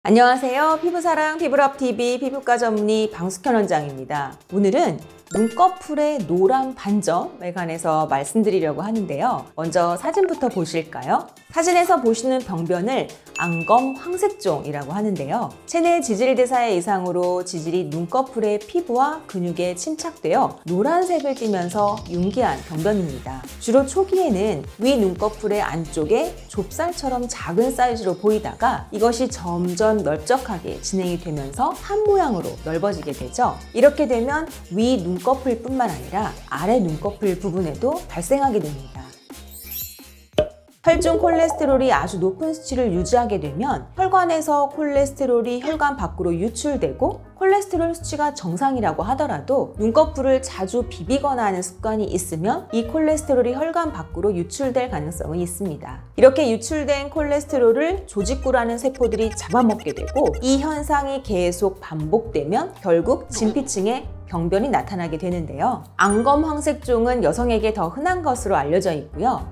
안녕하세요. 피부사랑 피부럽TV 피부과 전문의 방숙현 원장입니다. 오늘은 눈꺼풀의 노란 반점에 관해서 말씀드리려고 하는데요. 먼저 사진부터 보실까요? 사진에서 보시는 병변을 안검 황색종이라고 하는데요. 체내 지질대사의 이상으로 지질이 눈꺼풀의 피부와 근육에 침착되어 노란색을 띠면서 윤기한 병변입니다. 주로 초기에는 위 눈꺼풀의 안쪽에 좁쌀처럼 작은 사이즈로 보이다가 이것이 점점 넓적하게 진행이 되면서 한 모양으로 넓어지게 되죠. 이렇게 되면 위 눈꺼풀뿐만 아니라 아래 눈꺼풀 부분에도 발생하게 됩니다. 혈중 콜레스테롤이 아주 높은 수치를 유지하게 되면 혈관에서 콜레스테롤이 혈관 밖으로 유출되고 콜레스테롤 수치가 정상이라고 하더라도 눈꺼풀을 자주 비비거나 하는 습관이 있으면 이 콜레스테롤이 혈관 밖으로 유출될 가능성이 있습니다. 이렇게 유출된 콜레스테롤을 조직구라는 세포들이 잡아먹게 되고 이 현상이 계속 반복되면 결국 진피층에 병변이 나타나게 되는데요. 안검 황색종은 여성에게 더 흔한 것으로 알려져 있고요.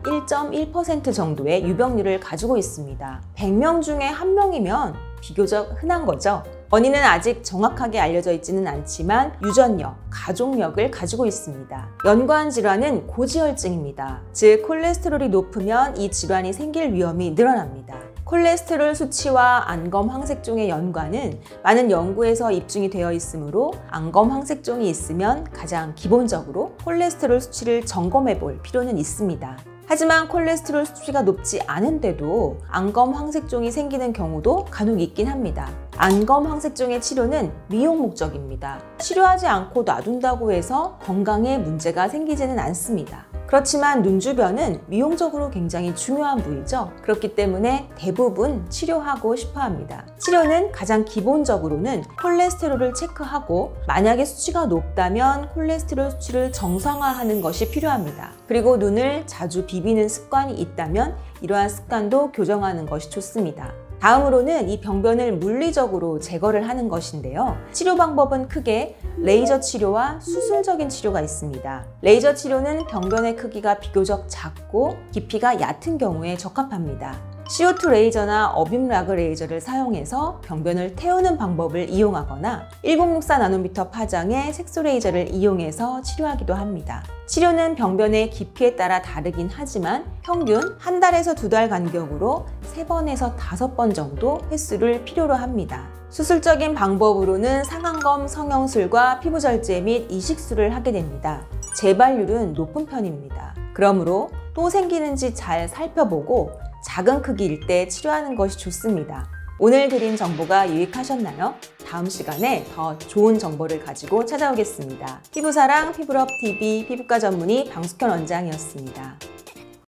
1.1% 정도의 유병률을 가지고 있습니다. 100명 중에 1명이면 비교적 흔한 거죠. 원인은 아직 정확하게 알려져 있지는 않지만 유전력, 가족력을 가지고 있습니다. 연관 질환은 고지혈증입니다. 즉 콜레스테롤이 높으면 이 질환이 생길 위험이 늘어납니다. 콜레스테롤 수치와 안검 황색종의 연관은 많은 연구에서 입증이 되어 있으므로 안검 황색종이 있으면 가장 기본적으로 콜레스테롤 수치를 점검해 볼 필요는 있습니다. 하지만 콜레스테롤 수치가 높지 않은데도 안검 황색종이 생기는 경우도 간혹 있긴 합니다. 안검 황색종의 치료는 미용 목적입니다. 치료하지 않고 놔둔다고 해서 건강에 문제가 생기지는 않습니다. 그렇지만 눈 주변은 미용적으로 굉장히 중요한 부위죠. 그렇기 때문에 대부분 치료하고 싶어 합니다. 치료는 가장 기본적으로는 콜레스테롤을 체크하고 만약에 수치가 높다면 콜레스테롤 수치를 정상화하는 것이 필요합니다. 그리고 눈을 자주 비비는 습관이 있다면 이러한 습관도 교정하는 것이 좋습니다. 다음으로는 이 병변을 물리적으로 제거를 하는 것인데요. 치료 방법은 크게 레이저 치료와 수술적인 치료가 있습니다. 레이저 치료는 병변의 크기가 비교적 작고 깊이가 얕은 경우에 적합합니다. CO2 레이저나 어빔 라그 레이저를 사용해서 병변을 태우는 방법을 이용하거나 1064나노미터 파장의 색소 레이저를 이용해서 치료하기도 합니다. 치료는 병변의 깊이에 따라 다르긴 하지만 평균 한 달에서 2달 간격으로 3번에서 5번 정도 횟수를 필요로 합니다. 수술적인 방법으로는 상안검 성형술과 피부절제 및 이식술을 하게 됩니다. 재발률은 높은 편입니다. 그러므로 또 생기는지 잘 살펴보고 작은 크기일 때 치료하는 것이 좋습니다. 오늘 드린 정보가 유익하셨나요? 다음 시간에 더 좋은 정보를 가지고 찾아오겠습니다. 피부사랑 피부럽TV 피부과 전문의 방숙현 원장이었습니다.